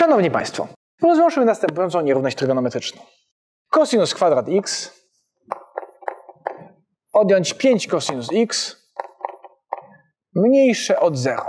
Szanowni Państwo, rozwiążmy następującą nierówność trygonometryczną. Cosinus kwadrat x odjąć 5 cosinus x mniejsze od 0.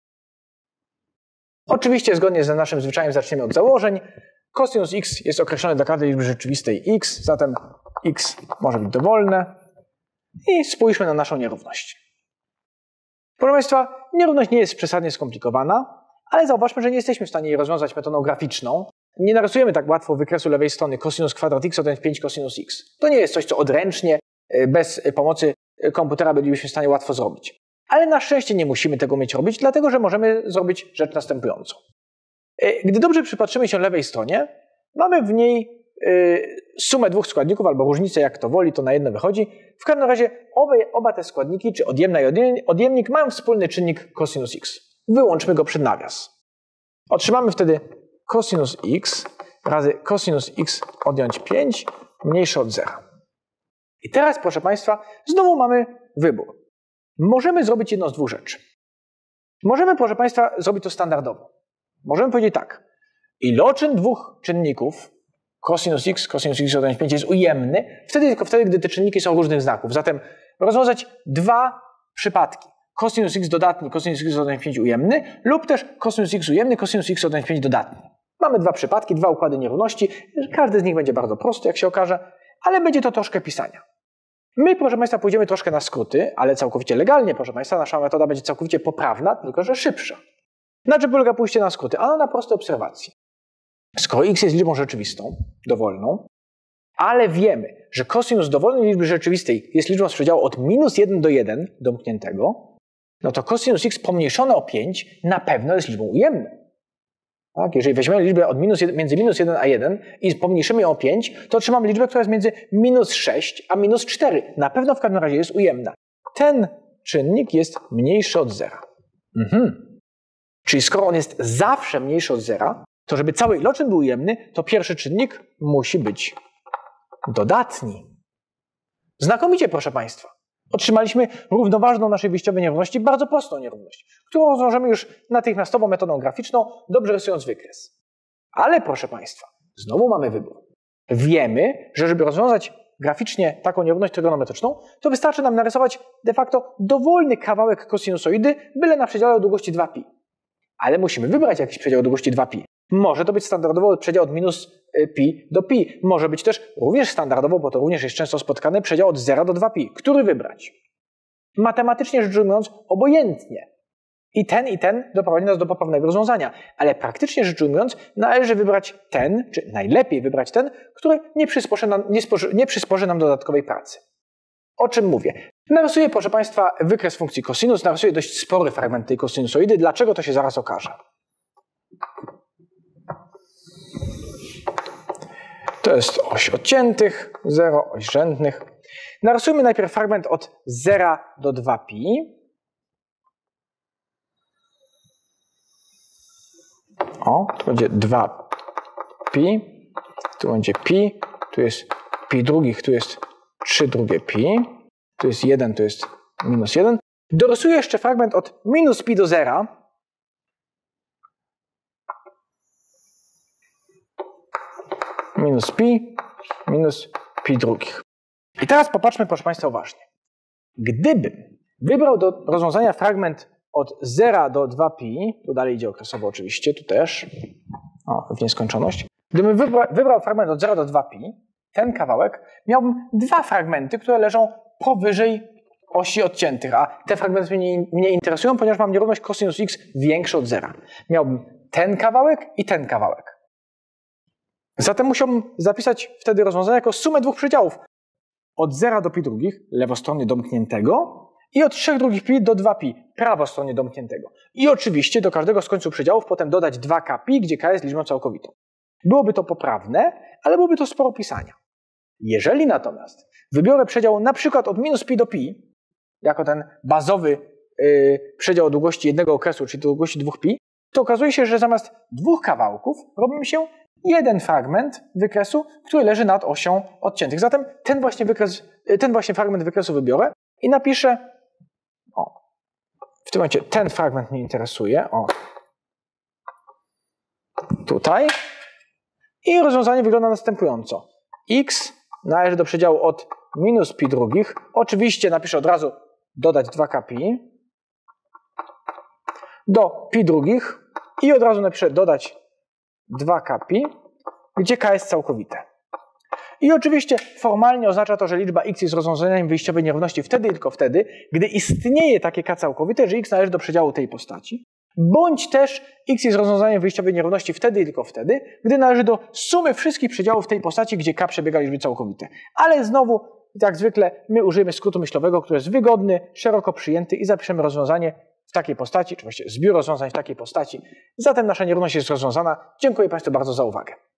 Oczywiście zgodnie z naszym zwyczajem zaczniemy od założeń. Cosinus x jest określony dla każdej liczby rzeczywistej x, zatem x może być dowolne. I spójrzmy na naszą nierówność. Proszę Państwa, nierówność nie jest przesadnie skomplikowana, ale zauważmy, że nie jesteśmy w stanie jej rozwiązać metodą graficzną. Nie narysujemy tak łatwo wykresu lewej strony cosinus kwadrat x odjąć 5 cosinus x. To nie jest coś, co odręcznie, bez pomocy komputera bylibyśmy w stanie łatwo zrobić. Ale na szczęście nie musimy tego umieć robić, dlatego że możemy zrobić rzecz następującą. Gdy dobrze przypatrzymy się lewej stronie, mamy w niej sumę dwóch składników, albo różnicę, jak to woli, to na jedno wychodzi. W każdym razie oba te składniki, czy odjemna i odjemnik, mają wspólny czynnik cosinus x. Wyłączmy go przed nawias. Otrzymamy wtedy cosinus x razy cosinus x odjąć 5 mniejsze od 0. I teraz, proszę Państwa, znowu mamy wybór. Możemy zrobić jedną z dwóch rzeczy. Możemy, proszę Państwa, zrobić to standardowo. Możemy powiedzieć tak. Iloczyn dwóch czynników cosinus x odjąć 5 jest ujemny, tylko wtedy, gdy te czynniki są różnych znaków. Zatem rozwiązać dwa przypadki. Cosinus x dodatni, cosinus x odjąć 5 ujemny lub też cosinus x ujemny, cosinus x odjąć 5 dodatni. Mamy dwa przypadki, dwa układy nierówności. Każdy z nich będzie bardzo prosty, jak się okaże, ale będzie to troszkę pisania. My, proszę Państwa, pójdziemy troszkę na skróty, ale całkowicie legalnie, proszę Państwa, nasza metoda będzie całkowicie poprawna, tylko że szybsza. Na czym polega pójście na skróty? Ano na prostej obserwacji. Skoro x jest liczbą rzeczywistą, dowolną, ale wiemy, że cosinus dowolnej liczby rzeczywistej jest liczbą z przedziału od -1 do 1 domkniętego, no to cosinus x pomniejszone o 5 na pewno jest liczbą ujemną. Tak? Jeżeli weźmiemy liczbę między -1 a 1 i pomniejszymy ją o 5, to otrzymamy liczbę, która jest między -6 a -4. Na pewno w każdym razie jest ujemna. Ten czynnik jest mniejszy od 0. Czyli skoro on jest zawsze mniejszy od 0, to żeby cały iloczyn był ujemny, to pierwszy czynnik musi być dodatni. Znakomicie, proszę Państwa. Otrzymaliśmy równoważną naszej wyjściowej nierówności, bardzo prostą nierówność, którą rozwiążemy już natychmiastową metodą graficzną, dobrze rysując wykres. Ale, proszę Państwa, znowu mamy wybór. Wiemy, że żeby rozwiązać graficznie taką nierówność trygonometryczną, to wystarczy nam narysować de facto dowolny kawałek kosinusoidy, byle na przedziale o długości 2π. Ale musimy wybrać jakiś przedział o długości 2π. Może to być standardowo przedział od -pi do pi. Może być też również standardowo, bo to również jest często spotkany, przedział od 0 do 2π. Który wybrać? Matematycznie rzecz ujmując, obojętnie. I ten doprowadzi nas do poprawnego rozwiązania. Ale praktycznie rzecz ujmując, należy wybrać ten, czy najlepiej wybrać ten, który nie przysporzy nam dodatkowej pracy. O czym mówię? Narysuję, proszę Państwa, wykres funkcji cosinus. Narysuję dość spory fragment tej kosinusoidy. Dlaczego, to się zaraz okaże. To jest oś odciętych, 0, oś rzędnych. Narysujmy najpierw fragment od 0 do 2π. O, tu będzie 2π, tu będzie pi, tu jest pi drugich, tu jest 3 drugie pi, tu jest 1, tu jest -1. Dorysuję jeszcze fragment od -pi do 0. -pi drugich. I teraz popatrzmy, proszę Państwa, uważnie. Gdybym wybrał do rozwiązania fragment od 0 do 2π, tu dalej idzie okresowo oczywiście, tu też, w nieskończoność. Gdybym wybrał fragment od 0 do 2π, ten kawałek, miałbym dwa fragmenty, które leżą powyżej osi odciętych, a te fragmenty mnie interesują, ponieważ mam nierówność cosinus x większą od 0. Miałbym ten kawałek i ten kawałek. Zatem musiałbym zapisać wtedy rozwiązanie jako sumę dwóch przedziałów. Od 0 do pi drugich, lewostronnie domkniętego, i od 3 drugich pi do 2π, prawostronnie domkniętego. I oczywiście do każdego z końców przedziałów potem dodać 2kπ, gdzie k jest liczbą całkowitą. Byłoby to poprawne, ale byłoby to sporo pisania. Jeżeli natomiast wybiorę przedział na przykład od -pi do pi, jako ten bazowy przedział o długości jednego okresu, czyli długości 2π, to okazuje się, że zamiast dwóch kawałków robi mi się jeden fragment wykresu, który leży nad osią odciętych. Zatem ten właśnie fragment wykresu wybiorę i napiszę, w tym momencie ten fragment mnie interesuje, tutaj. I rozwiązanie wygląda następująco. X należy do przedziału od minus pi drugich. Oczywiście napiszę od razu dodać 2kpi do pi drugich i od razu napiszę dodać 2kpi, gdzie k jest całkowite. I oczywiście formalnie oznacza to, że liczba x jest rozwiązaniem wyjściowej nierówności wtedy i tylko wtedy, gdy istnieje takie k całkowite, że x należy do przedziału tej postaci, bądź też x jest rozwiązaniem wyjściowej nierówności wtedy i tylko wtedy, gdy należy do sumy wszystkich przedziałów tej postaci, gdzie k przebiega liczby całkowite. Ale znowu, jak zwykle, my użyjemy skrótu myślowego, który jest wygodny, szeroko przyjęty i zapiszemy rozwiązanie w takiej postaci, czy właściwie zbiór rozwiązań w takiej postaci. Zatem nasza nierówność jest rozwiązana. Dziękuję Państwu bardzo za uwagę.